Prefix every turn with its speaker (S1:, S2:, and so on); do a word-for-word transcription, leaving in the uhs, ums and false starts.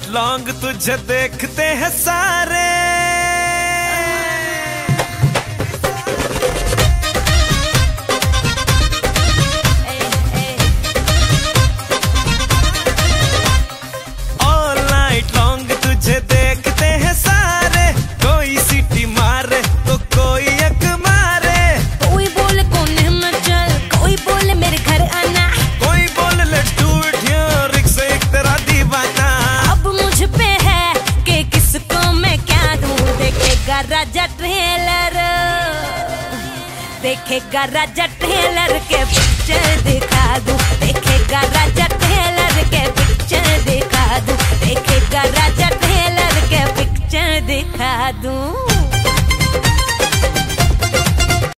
S1: Long तुझे देखते हैं सारे। ऑल नाइट लॉन्ग तुझे देखते हैं सारे। कोई सीटी मारे तो कोई एक मारे।
S2: कोई बोले कोने में चल, कोई बोले मेरे घर आना,
S1: कोई बोले लेट्स डू इट हियर, एक से एक तेरा दीवाना।
S2: अब मुझ पे है कि किसको मैं क्या दूं। देखेगा राजा ट्रेलर, देखेगा राजा ट्रेलर के पिक्चर दिखा दूं। देखेगा राजा ट्रेलर के पिक्चर दिखा दूं। देखेगा राजा ट्रेलर के पिक्चर दिखा दूं।